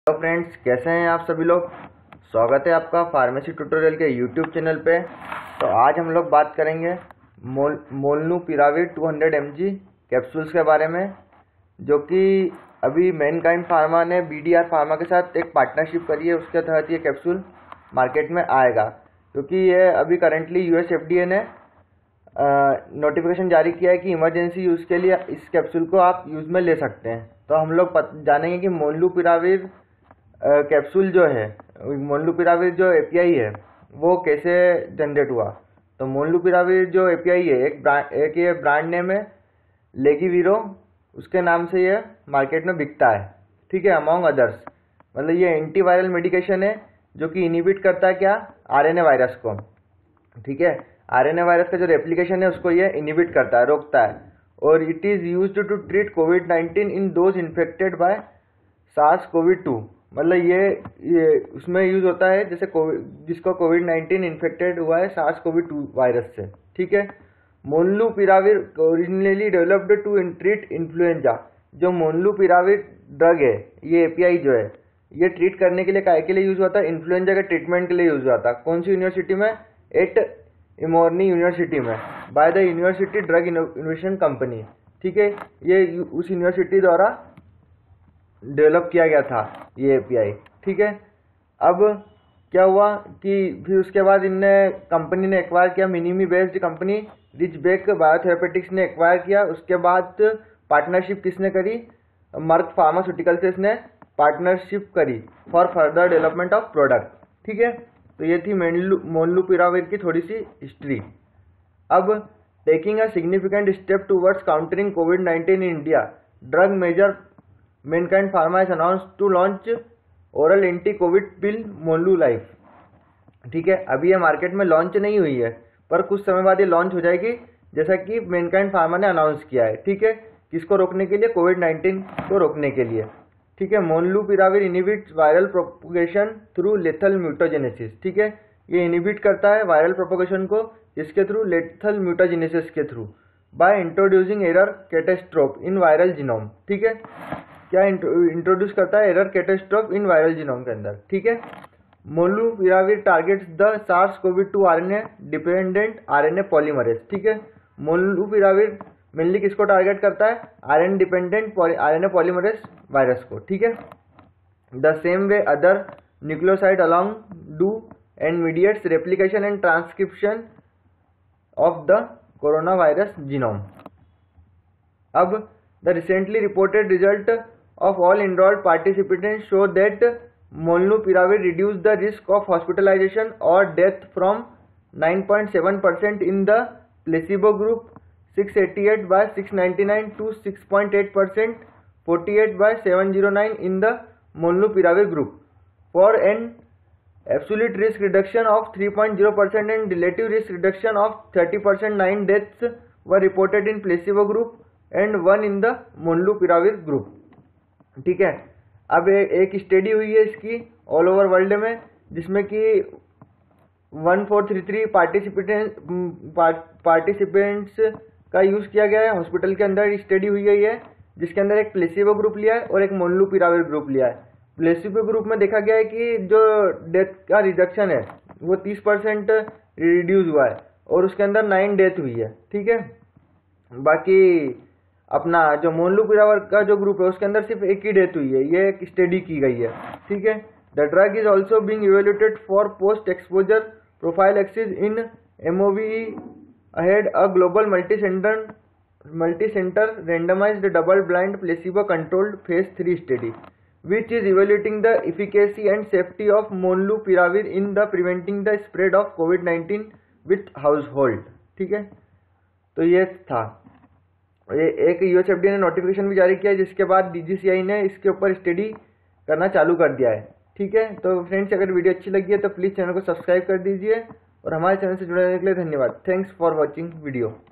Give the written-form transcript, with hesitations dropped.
Hello friends, कैसे हैं आप सभी लोग। स्वागत है आपका फार्मेसी ट्यूटोरियल के यूट्यूब चैनल पे। तो आज हम लोग बात करेंगे मोलनूपिराविर 200 mg कैप्सूल्स के बारे में, जो कि अभी मैनकाइंड फार्मा ने बीडीआर फार्मा के साथ एक पार्टनरशिप करी है। उसके तहत ये कैप्सूल मार्केट में आएगा, क्योंकि ये अभी करेंटली यूएस एफडीए ने नोटिफिकेशन जारी किया है कि इमरजेंसी यूज़ के लिए इस कैप्सूल को आप यूज़ में ले सकते हैं। तो हम लोग जानेंगे कि मोलनूपिराविर कैप्सूल जो है, मोलनूपिराविर जो एपीआई है वो कैसे जनरेट हुआ। तो मोलनूपिराविर जो एपीआई है एक ये ब्रांड नेम है लेगिवीरो, उसके नाम से ये मार्केट में बिकता है। ठीक है, अमॉन्ग अदर्स। मतलब ये एंटीवायरल मेडिकेशन है जो कि इनहिबिट करता है क्या, आरएनए वायरस को। ठीक है, आरएनए वायरस का जो रेप्लिकेशन है उसको ये इनहिबिट करता है, रोकता है। और it is used to treat कोविड-19 in those infected by SARS-CoV-2। मतलब ये उसमें यूज होता है जैसे जिसको कोविड-19 इन्फेक्टेड हुआ है SARS-CoV-2 वायरस से। ठीक है, molnupiravir originally developed to treat influenza. जो मोलनूपिराविर ड्रग है, ये एपीआई जो है, ये ट्रीट करने के लिए काय के लिए यूज हुआ था, इन्फ्लुएंजा के ट्रीटमेंट के लिए यूज हुआ था। कौन सी यूनिवर्सिटी में? एट इमोर्नी यूनिवर्सिटी में, by the university drug innovation company. ठीक है, ये उस यूनिवर्सिटी द्वारा डेवलप किया गया था ये एपीआई। ठीक है, अब क्या हुआ कि फिर उसके बाद कंपनी ने एक्वायर किया, Miami based company Ridgeback biotherapeutics ने एक्वायर किया। उसके बाद पार्टनरशिप किसने करी? मर्क फार्मास्यूटिकल से इसने पार्टनरशिप करी for further development of product. ठीक है, तो ये थी मोलनूपिराविर की थोड़ी सी हिस्ट्री। अब taking a significant step towards countering कोविड-19 in India, drug major Mankind pharma has announced to launch oral anti COVID pill Molulife. ठीक है, अभी ये मार्केट में लॉन्च नहीं हुई है, पर कुछ समय बाद ये लॉन्च हो जाएगी, जैसा कि मैनकाइंड फार्मा ने अनाउंस किया है। ठीक है, किसको रोकने के लिए? कोविड-19 को रोकने के लिए। ठीक है, molnupiravir inhibits viral propagation through lethal mutagenesis. ठीक है, ये इनहिबिट करता है वायरल प्रोपोगेशन को, इसके थ्रू? लेथल म्यूटाजेनेसिस के through, by introducing error catastrophe in viral genome. ठीक है, क्या इंट्रोड्यूस करता है? Error catastrophe in viral genome के अंदर। ठीक है, molnupiravir targets the SARS-CoV-2 RNA dependent RNA polymerase. ठीक है, मोलनूपिराविर मेनली किसको टारगेट करता है? RNA dependent RNA polymerase virus को। ठीक है, the same way other nucleoside along do and mediates replication and transcription of the corona virus genome. अब the recently reported result of all enrolled participants show that molnupiravir reduced the risk of hospitalization or death from 9.7% in the placebo group, 688 by 699 to 6.8%, 48 by 709 in the molnupiravir group, for an absolute risk reduction of 3.0% and relative risk reduction of 30%. 9 deaths were reported in placebo group and 1 in the molnupiravir group. ठीक है, अब एक study हुई है इसकी all over world में, जिसमें कि 1433 पार्टिसिपेंट्स का यूज़ किया गया है। हॉस्पिटल के अंदर स्टडी हुई है ये, जिसके अंदर एक प्लेसिबो ग्रुप लिया है और एक मोलनूपिराविर ग्रुप लिया है। प्लेसिबो ग्रुप में देखा गया है कि जो डेथ का रिडक्शन है वो 30% रिड्यूस हुआ है, और उसके अंदर 9 डेथ हुई है। ठीक है, बाकी अपना जो मोलनूपिराविर का जो ग्रुप है उसके अंदर सिर्फ एक ही डेथ हुई है, ये एक स्टडी की गई है। ठीक है, the drug is also being evaluated for post exposure prophylaxis in MOVE ahead a global multicentre randomised double blind placebo controlled phase 3 study which is evaluating the efficacy and safety of molnupiravir in the preventing the spread of COVID-19 with household। ठीक है, तो ये था। ये एक USFDA ने notification भी जारी किया है, जिसके बाद DGCI ने इसके ऊपर स्टडी करना चालू कर दिया है। ठीक है, तो फ्रेंड्स, अगर वीडियो अच्छी लगी है तो प्लीज़ चैनल को सब्सक्राइब कर दीजिए, और हमारे चैनल से जुड़े रहने के लिए धन्यवाद। Thanks for watching video.